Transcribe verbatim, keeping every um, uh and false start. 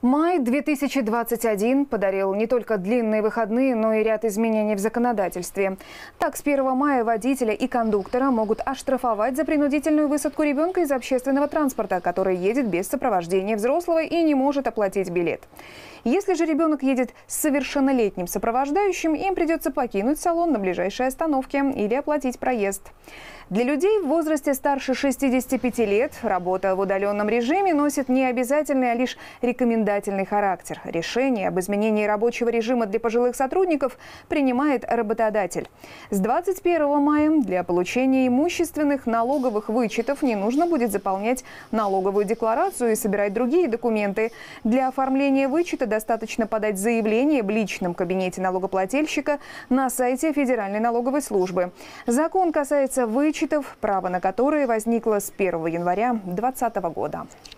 Май две тысячи двадцать один подарил не только длинные выходные, но и ряд изменений в законодательстве. Так, с первого мая водителя и кондуктора могут оштрафовать за принудительную высадку ребенка из общественного транспорта, который едет без сопровождения взрослого и не может оплатить билет. Если же ребенок едет с совершеннолетним сопровождающим, им придется покинуть салон на ближайшей остановке или оплатить проезд. Для людей в возрасте старше шестидесяти пяти лет работа в удаленном режиме носит не обязательный, а лишь рекомендательный характер. Решение об изменении рабочего режима для пожилых сотрудников принимает работодатель. С двадцать первого мая для получения имущественных налоговых вычетов не нужно будет заполнять налоговую декларацию и собирать другие документы. Для оформления вычета достаточно подать заявление в личном кабинете налогоплательщика на сайте Федеральной налоговой службы. Закон касается вычетов, право на которые возникло с первого января две тысячи двадцатого года.